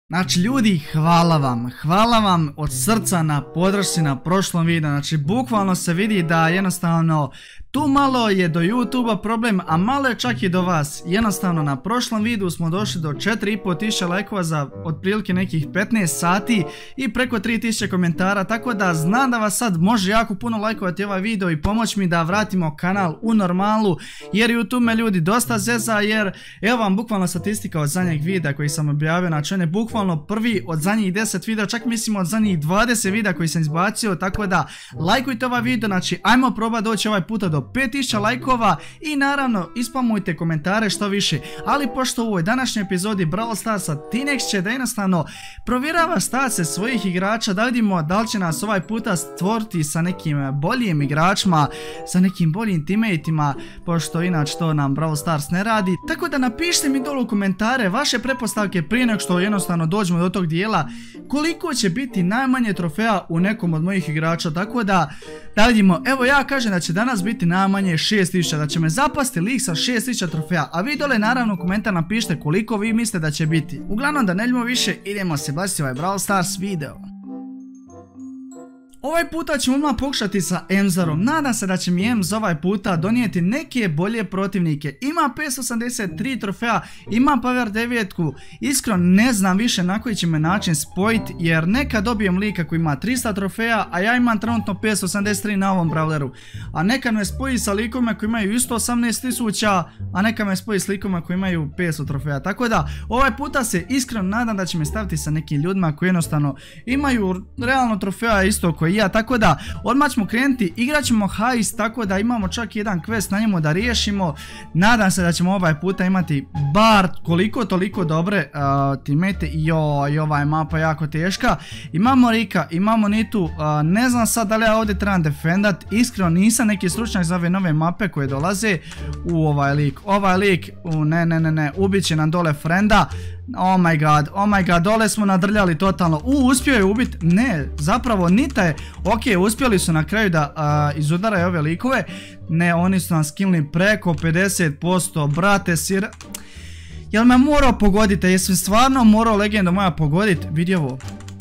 Znači ljudi, hvala vam od srca na podršci na prošlom videu, znači bukvalno se vidi da jednostavno tu malo je do YouTubea problem, a malo je čak i do vas. Jednostavno na prošlom videu smo došli do 4500 lajkova za otprilike nekih 15 sati i preko 3000 komentara, tako da znam da vas sad može jako puno lajkovati ovaj video i pomoći mi da vratimo kanal u normalu, jer YouTube me ljudi dosta zeza, jer evo vam bukvalno statistika od zadnjeg videa koji sam objavio, znači on je bukvalno prvi od zadnjih 10 videa, čak mislim od zadnjih 20 videa koji sam izbacio, tako da lajkujte ovaj video, znači ajmo probati doći ovaj puta do 5000 lajkova i naravno ispamujte komentare što više. Ali pošto u ovoj današnjoj epizodi Brawl Starsa Tinex će da jednostavno provjerava stase svojih igrača, da vidimo da li će nas ovaj puta stvoriti sa nekim boljim igračima, sa nekim boljim teammateima, pošto inače to nam Brawl Stars ne radi. Tako da napišite mi dole u komentare vaše pretpostavke prije nego što jednostavno dođemo do tog dijela, koliko će biti najmanje trofeja u nekom od mojih igrača, tako da vidimo. Evo ja kažem da će danas biti najmanje 6000, da će me zapasti lik sa 6000 trofeja, a vi dole naravno u komentar napišite koliko vi mislite da će biti. Uglavnom da ne ljubimo više, idemo se baciti ovaj Brawl Stars video. Ovaj puta ćemo odmah pokušati sa Emzarom, nadam se da će mi Emz ovaj puta donijeti neke bolje protivnike. Ima 583 trofeja, ima Power 9, iskreno ne znam više na koji će me način spojiti, jer neka dobijem lika koji ima 300 trofeja, a ja imam trenutno 583 na ovom brawleru. A neka me spoji sa likovima koji imaju isto 18.000, a neka me spoji s likovima koji imaju 500 trofeja. Tako da ovaj puta se iskreno nadam da će me staviti sa nekim ljudima koji jednostavno imaju realno trofeja isto koji ja, tako da odmah ćemo krenuti, igrat ćemo heist, tako da imamo čak jedan quest na njemu da riješimo. Nadam se da ćemo ovaj puta imati bar koliko toliko dobre teammate. Joj, ova je mapa jako teška. Imamo Rika, imamo Nitu, ne znam sad da li ja ovdje trebam defendat, iskreno nisam neki stručnjak za ove nove mape koje dolaze. Ovaj lik, ne, ubit će nam dole frenda. Oh my god, dole smo nadrljali totalno. Uspio je ubit, ne, zapravo Nita je, ok, uspjeli su na kraju da izudaraju ove likove. Ne, oni su nam skinuli preko 50%, brate sir. Jel me morao pogoditi, jesam stvarno morao legenda moja pogoditi, vidi ovo.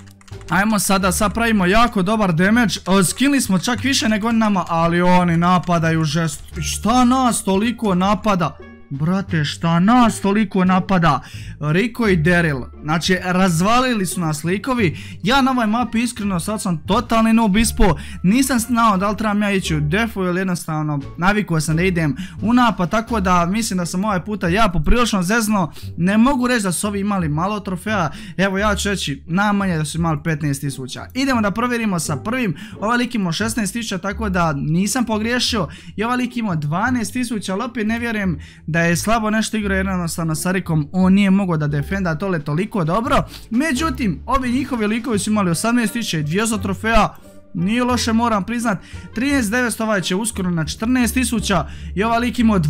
Ajmo sada, sad pravimo jako dobar damage, skinuli smo čak više nego nama, ali oni napadaju žest. Šta nas toliko napada? Brate, šta nas toliko napada? Rico i Daryl, znači razvalili su nas likovi. Ja na ovoj mapi iskreno sad sam totalni noob ispo. Nisam znao da li trebam ja ići u defu ili jednostavno navikao sam da idem u napad, tako da mislim da sam ovaj puta ja poprilično zezno. Ne mogu reći da su ovi imali malo trofeja, evo ja ću reći najmanje da su imali 15.000. Idemo da provjerimo sa prvim. Ovaj lik imao 16.000, tako da nisam pogriješio. I ovaj lik imao 12.000, ali opet ne vjerujem da je slabo nešto igrao, jednostavno sa Rikom on nije mogao da defenda tole toliko dobro. Međutim, ovi njihovi likovi su imali 18.200 trofeja, nije loše moram priznat. 13.900, ovaj će uskoro na 14.000 i ovaj lik imao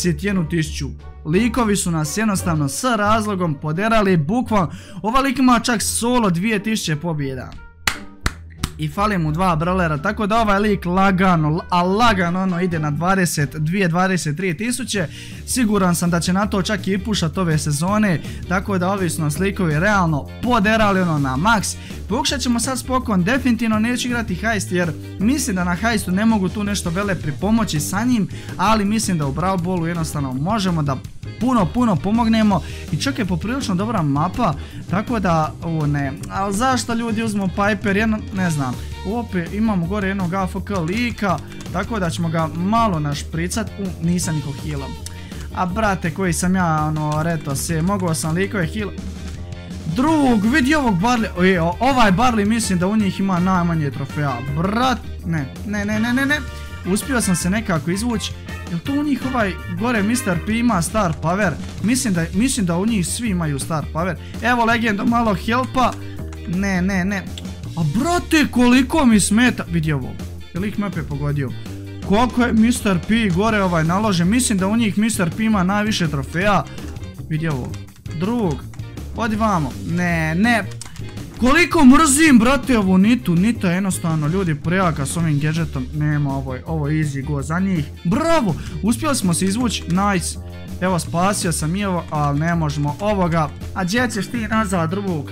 21.000. Likovi su nas jednostavno s razlogom poderali, bukvalno. Ovaj lik ima čak solo 2000 pobjeda. I fali mu 2 brawlera, tako da ovaj lik lagano, a lagano ono ide na 23 tisuće. Siguran sam da će na to čak i pušat ove sezone, tako da ovi su nas likovi realno poderali ono na max. Pokušat ćemo sad spokon, definitivno neću igrati heist jer mislim da na heistu ne mogu tu nešto vele pripomoći sa njim, ali mislim da u Brawl Ballu jednostavno možemo da puno pomognemo i čak je poprilično dobra mapa, tako da ne, ali zašto ljudi uzmu Piper, ne znam. Opet imamo gore jednog AFK lika, tako da ćemo ga malo našpricat. Nisam niko healam. A brate, koji sam ja, ono, reto se, mogao sam likove heal. Drug, vidi ovog Barley, ovaj Barley mislim da u njih ima najmanje trofeja. Brat, ne. Uspio sam se nekako izvući. Jel to u njih ovaj gore Mr. P ima star power? Mislim da u njih svi imaju star power. Evo legenda malo helpa. Ne. A brate, koliko mi smeta. Vidi ovo. Je lik me opet pogodio. Koliko je Mr. P gore ovaj nalože. Mislim da u njih Mr. P ima najviše trofeja. Vidi ovo. Drug. Odi vamo. Ne. Koliko mrzim, brate, ovu Nitu. Nita je jednostavno, ljudi, prejaka s ovim gadgetom. Nema, ovo je easy go za njih. Bravo, uspjeli smo se izvući, nice. Evo, spasio sam i ovo, ali ne možemo ovoga. A gdje ćeš ti nazad, drug?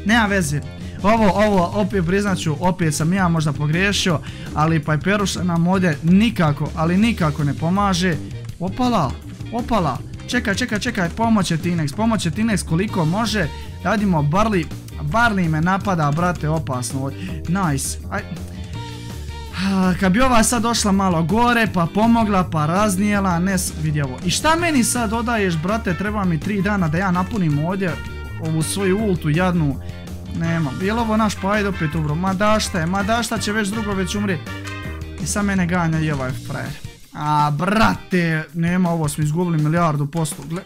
nema veze. Ovo, opet priznaću, opet sam ja možda pogriješio, ali Piperuša nam ovdje nikako, ali nikako ne pomaže. Opala, čekaj, pomoće Tinex koliko može, radimo Barley me napada, brate, opasno, nice, kad bi ova sad došla malo gore, pa pomogla, pa raznijela, vidi ovo. I šta meni sad dodaješ, brate, treba mi 3 dana da ja napunim ovdje ovu svoju ultu jadnu. Nema, je li ovo naš Pajd opet ubro? Madašta će već drugo već umri. I sad mene ganja i ovaj frajer. A brate, nema, ovo smo izgubili 1.000.000%.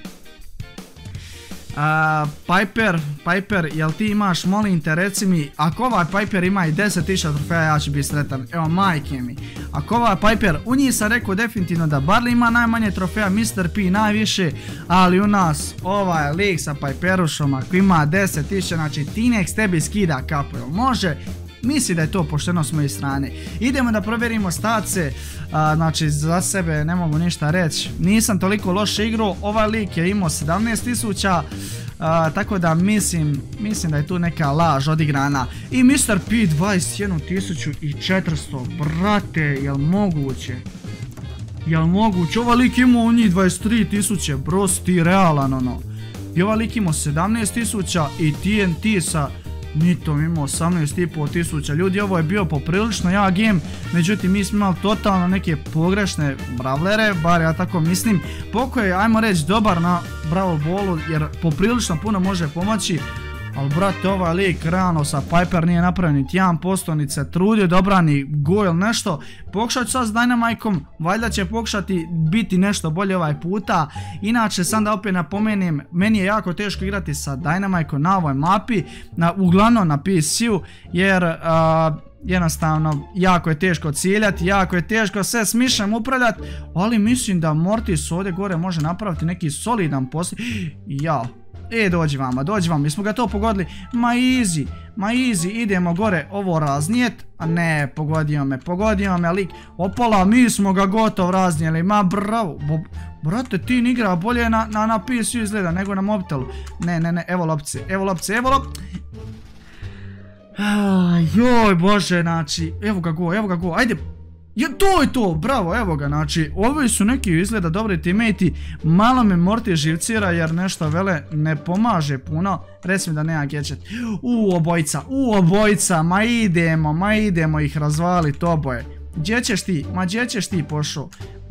Piper, jel ti imaš, molim te, reci mi, ako ovaj Piper ima i 10.000 trofeja, ja ću biti sretan, evo majke mi. Ako ovaj Piper, u njih sam rekao definitivno da Barley ima najmanje trofeja, Mr. P najviše, ali u nas ovaj lik sa Piperušom, ako ima 10.000, znači Tinex tebi skida kapu, jel može? Misli da je to pošteno s moje strane. Idemo da provjerimo stace, znači za sebe ne mogu ništa reći. Nisam toliko loše igrao, ovaj lik je imao 17.000, tako da mislim da je tu neka laž odigrana. I Mr. P 21.400, brate, jel moguće? Ovaj lik imao u njih 23.000, bro, ti realan ono. I ovaj lik imao 17.000 i TNT sa Nitom imao 18.500. Ljudi, ovo je bio poprilično jak game, međutim mi smo imali totalno neke pogrešne brawlere, bar ja tako mislim. Poko je, ajmo reći, dobar na Brawl Ballu jer poprilično puno može pomoći. Ali brate, ovaj lik realno sa Piper nije napravio niti 1%, niti se trudio da obrani go ili nešto. Pokušat ću sad s Dynamikeom, valjda će pokušati biti nešto bolje ovaj puta. Inače, sam da opet napomenem, meni je jako teško igrati sa Dynamikeom na ovoj mapi, uglavnom na PC-u, jer jednostavno jako je teško ciljati, jako je teško sve s mišem upravljati, ali mislim da Mortis ovdje gore može napraviti neki solidan posao. Jao. Dođi vama, mi smo ga to pogodili, ma easy, idemo gore ovo raznijet, a ne, pogodio me lik, opala, mi smo ga gotov raznijeli, ma bravo, brate, ti igra bolje na PC izgleda nego na mobitelu, ne, evo lopce, joj bože, znači, evo ga go, ajde. To je to, bravo, evo ga, znači, ovi su neki izgleda dobri teammate, malo me Morty živcira jer nešto vele ne pomaže puno, recimo da nema gadget. Obojica, ma idemo ih razvaliti oboje. Gdje ćeš ti pošao?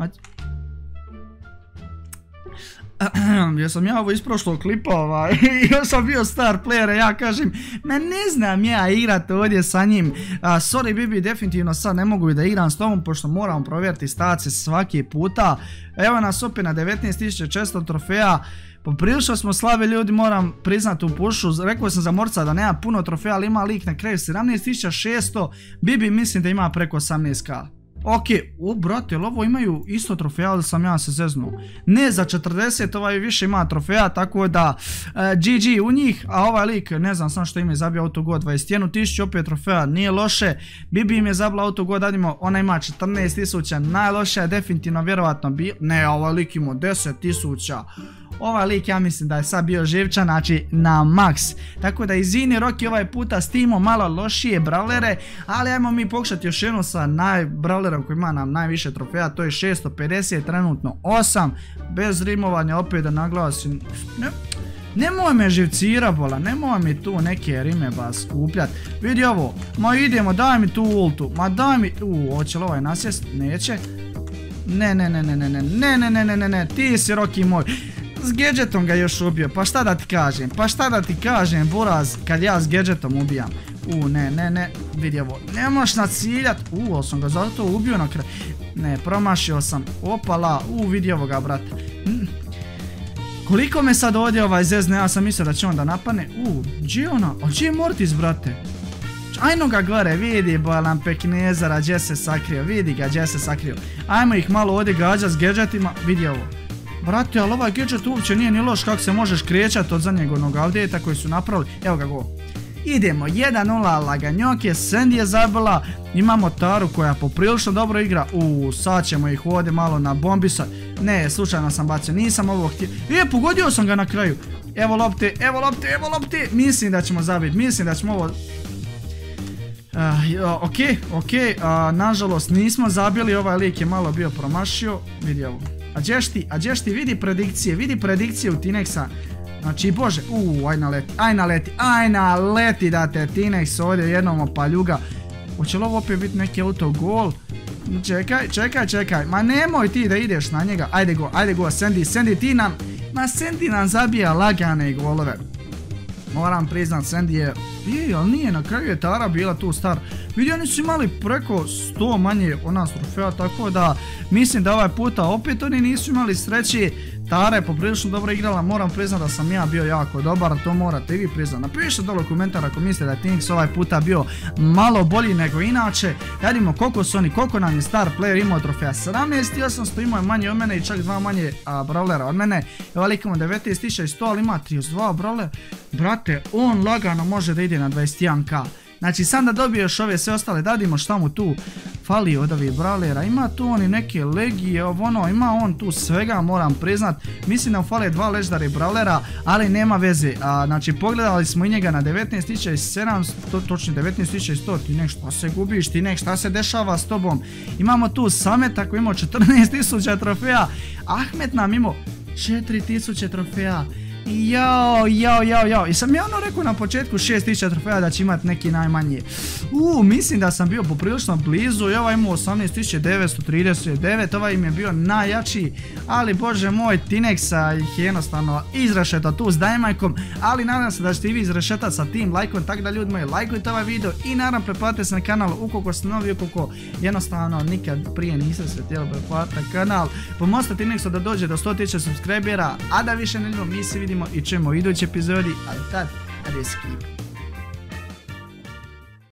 Jesam ja ovo iz prošlog klipa, još sam bio star player, ja kažem, ne znam ja igrat ovdje sa njim, sorry Bibi, definitivno sad ne mogu da igram s tobom, pošto moram provjeriti stace svaki puta. Evo nas opet na 19.400 trofeja, poprilično smo slabi ljudi, moram priznati u pušu, rekao sam za Morca da nema puno trofeja, ali ima lik na kraju 17.600, Bibi mislim da ima preko 18k. Ok, brate, jel ovo imaju isto trofeja ili sam ja se zeznuo? Ne, za 40 ovaj više ima trofeja, tako da GG u njih, a ovaj lik, ne znam sam što im je zabio autogod, 21.000 opet trofeja, nije loše. Bibi im je zabila autogod, radimo, ona ima 14.000, najloše je definitivno vjerovatno bio, ne, ovaj lik ima 10.000. Ovaj lik ja mislim da je sad bio živčan, znači na max. Tako da izvini Roki ovaj puta s timom malo lošije brawlere, ali ajmo mi pokušati još jedno sa brawlerom koji ima nam najviše trofeja, to je 650, trenutno 8, bez rimovanja, opet da naglasim. Nemoj me živcira bola, nemoj mi tu neke rime ba skupljat. Vidi ovo, ma idemo, daj mi tu ultu, ma daj mi, hoće li ovaj nasjest? Neće. Ne, ti si Roki moj. S gadgetom ga još ubio, pa šta da ti kažem, buraz, kad ja s gadgetom ubijam. Ne, vidi ovo, ne možeš naciljat, ali sam ga zato ubio na kraju. Ne, promašio sam, opala, vidi ovoga, brate. Koliko me sad ovdje ovaj zezne, ja sam mislio da će on da napadne, gdje je ona, a gdje je Mortis, brate? Ajmo ga gore, vidi balan peknezara, gdje se sakrio, vidi ga gdje se sakrio. Ajmo ih malo ovdje gađat s gadgetima, vidi ovo. Brate, ali ovaj gadget uopće nije ni loš kako se možeš krećati od zadnjeg onog update-a koji su napravili. Evo ga go. Idemo, 1-0 laganjoke, Sandy je zabila, imamo Taru koja poprilično dobro igra. Sad ćemo ih ovdje malo na bombisa. Ne, slučajno sam bacio, nisam ovo htio. Pogodio sam ga na kraju. Evo lopte, evo lopte, evo lopte. Mislim da ćemo zabiti, mislim da ćemo ovo... Ok, nažalost nismo zabili, ovaj lik je malo bio promašio. Vidi ovo. A gdješ ti, vidi predikcije u T-Nexa. Znači, bože, aj naleti da te T-Nex ovdje jednom opaljuga. Hoće li ovo opet biti neki autogol? Čekaj, ma nemoj ti da ideš na njega. Ajde go, Sandy ti nam, Sandy nam zabija lagane golove. Moram priznat, Sandy je, ali nije, na kraju je Tara bila tu star. Vidi, oni su imali preko 100 manje od nas trofeja, tako da mislim da ovaj puta opet oni nisu imali sreći. Tara je poprilično dobro igrala, moram priznat da sam ja bio jako dobar, to morate i vi priznat. Napišite dole u komentar ako mislite da je T-Nex ovaj puta bio malo bolji nego inače. Da vidimo koliko nam je star player imao trofeja. 17.800 imao je manje od mene i čak 2 manje brawlera od mene. Evo lik imamo 19.100, ali ima 32 brawler. Brate, on lagano može da ide na 21k. Znači sam da dobije još ove sve ostale, da vidimo šta mu tu fali od ovih brawlera. Ima tu oni neke legije, ima on tu svega, moram priznat. Mislim da mu fale 2 legendary brawlera, ali nema veze. Znači pogledali smo i njega na 19.700, točno 19.100. T-Nex, šta se gubiš, T-Nex, šta se dešava s tobom? Imamo tu Sameta koji imao 14.000 trofeja. Ahmet nam imao 4.000 trofeja. Jao. I sam ja ono rekao na početku 6.000 trofeja da će imat neki najmanje. Mislim da sam bio poprilično blizu i ovaj imao 18.939, ovaj im je bio najjači. Ali bože moj, T-Nexa ih je jednostavno izrešetao tu s Dajmajkom. Ali nadam se da ćete i vi izrešetati sa tim lajkom, tako da ljudi moji lajkujte ovaj video i naravno pretplatite se na kanal ukoliko ste novi, ukoliko jednostavno nikad prije niste se htjeli pretplatiti na kanal. Pomozite T-Nexu da dođe do 100.000 subscribera, a da više ne ljubimo, mi se vidimo i čujemo u idućoj epizodi, ali tad, adje skip.